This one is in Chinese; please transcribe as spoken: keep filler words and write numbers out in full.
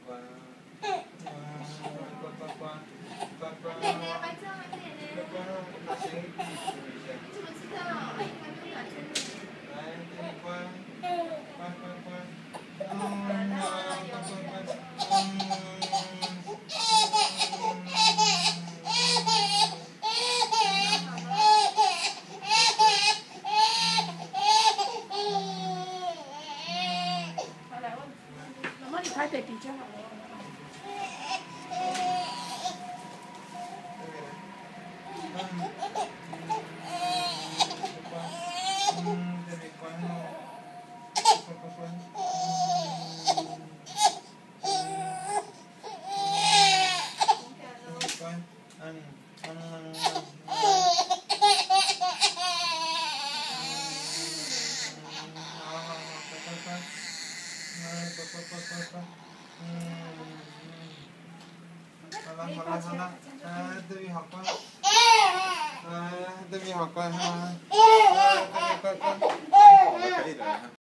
奶奶白痴吗？奶奶。你怎么知道？还没有真的。好来问，妈妈你台北比较好。 好了好了好了，呃，这边好乖，呃，这边好乖哈，乖乖乖，好了可以了。